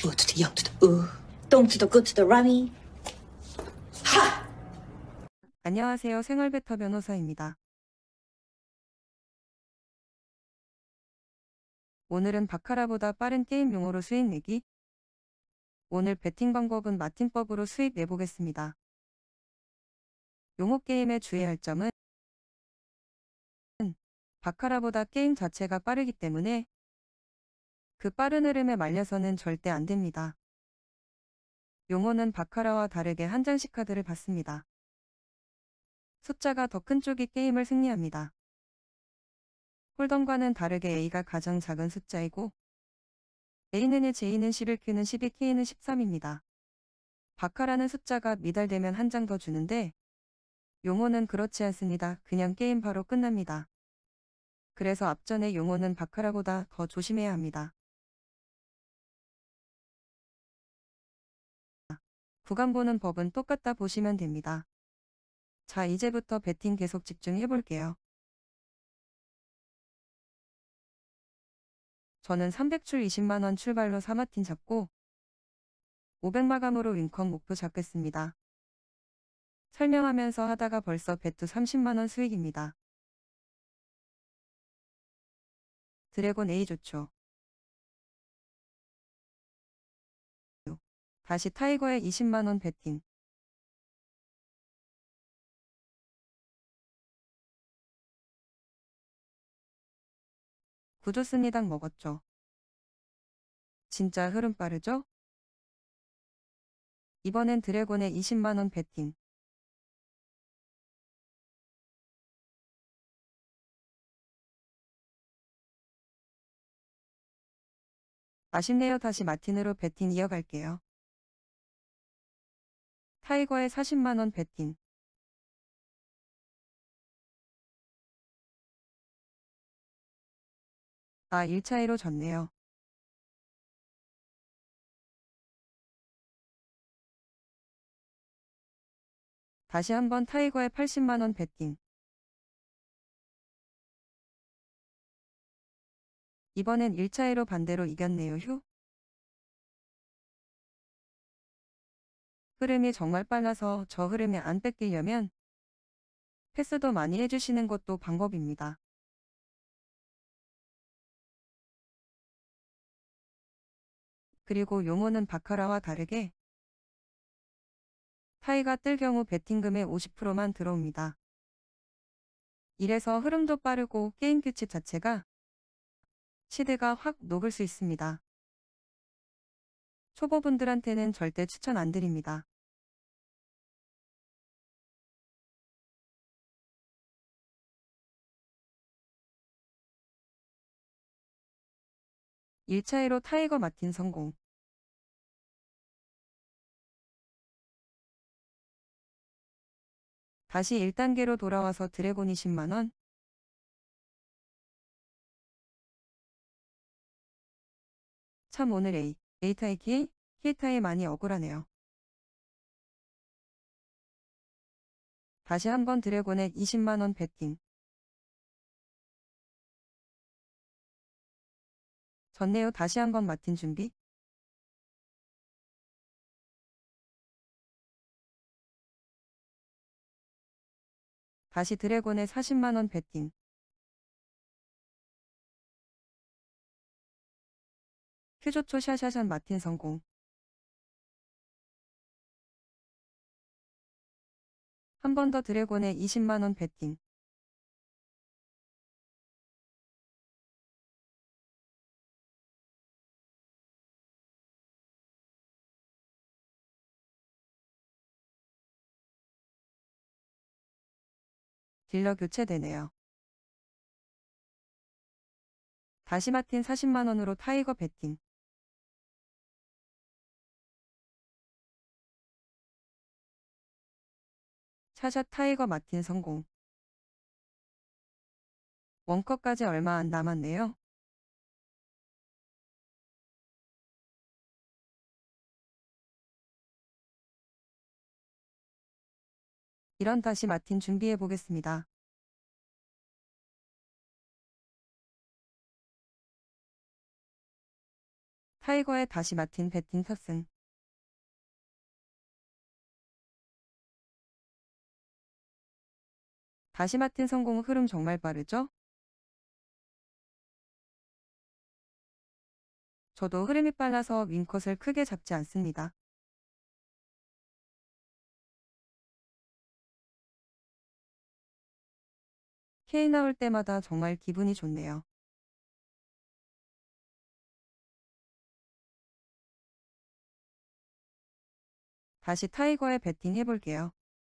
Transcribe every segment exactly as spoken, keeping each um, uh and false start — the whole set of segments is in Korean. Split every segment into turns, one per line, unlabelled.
U to the young to the U, 동 to the good to the rummy. 하!
안녕하세요. 생활베터 변호사입니다. 오늘은 바카라보다 빠른 게임 용어로 수익 내기. 오늘 베팅 방법은 마틴법으로 수익 내보겠습니다. 용어 게임에 주의할 점은 바카라보다 게임 자체가 빠르기 때문에 그 빠른 흐름에 말려서는 절대 안 됩니다. 용어는 바카라와 다르게 한 장씩 카드를 받습니다. 숫자가 더 큰 쪽이 게임을 승리합니다. 홀덤과는 다르게 A가 가장 작은 숫자이고 A는 일, J는 십일, Q는 십이, K는 십삼입니다. 바카라는 숫자가 미달되면 한 장 더 주는데 용어는 그렇지 않습니다. 그냥 게임 바로 끝납니다. 그래서 앞전의 용어는 바카라보다 더 조심해야 합니다. 구간 보는 법은 똑같다 보시면 됩니다. 자, 이제부터 베팅 계속 집중해 볼게요. 저는 삼백 출 이십만 원 출발로 사마틴 잡고 오백 마감으로 윙컨 목표 잡겠습니다. 설명하면서 하다가 벌써 배투 삼십만 원 수익입니다. 드래곤 A 좋죠. 다시 타이거에 이십만 원 베팅. 구조스니당 먹었죠. 진짜 흐름 빠르죠? 이번엔 드래곤에 이십만 원 베팅. 아쉽네요. 다시 마틴으로 베팅 이어갈게요. 타이거에 사십만 원 베팅. 아, 일 차이로 졌네요. 다시 한번 타이거에 팔십만 원 베팅. 이번엔 일 차이로 반대로 이겼네요. 휴. 흐름이 정말 빨라서 저 흐름에 안 뺏기려면 패스도 많이 해주시는 것도 방법입니다. 그리고 용어는 바카라와 다르게 타이가 뜰 경우 베팅금의 오십 퍼센트만 들어옵니다. 이래서 흐름도 빠르고 게임 규칙 자체가 시드가 확 녹을 수 있습니다. 초보분들한테는 절대 추천 안 드립니다. 일 차이로 타이거 마틴 성공. 다시 일 단계로 돌아와서 드래곤 이십만 원. 참 오늘 A, A타이 키, K타이 많이 억울하네요. 다시 한번 드래곤에 이십만 원 베팅. 졌네요. 다시 한번 마틴 준비. 다시 드래곤에 사십만 원 베팅. 큐조초 샤샤샷 마틴 성공. 한 번 더 드래곤에 이십만 원 베팅. 딜러 교체되네요. 다시 마틴 사십만 원으로 타이거 베팅. 샤샷 타이거 마틴 성공. 원컵까지 얼마 안 남았네요. 이런 다시 마틴 준비해 보겠습니다. 타이거의 다시 마틴 배팅 탑승. 다시 마틴 성공. 흐름 정말 빠르죠? 저도 흐름이 빨라서 윙컷을 크게 잡지 않습니다. K 나올 때마다 정말 기분이 좋네요. 다시 타이거에 배팅 해볼게요.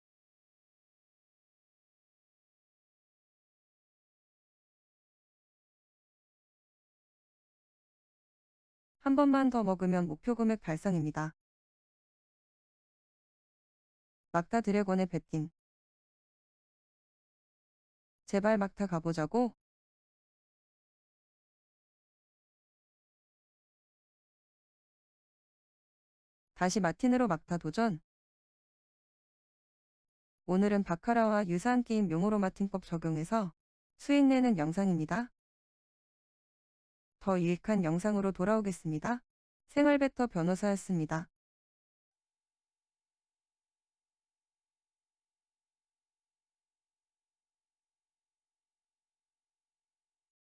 한 번만 더 먹으면 목표 금액 달성입니다. 막타 드래곤의 배팅. 제발 막타 가보자고. 다시 마틴으로 막타 도전. 오늘은 바카라와 유사한 게임 용어로 마틴법 적용해서 수익 내는 영상입니다. 더 유익한 영상으로 돌아오겠습니다. 생활베터 변호사였습니다.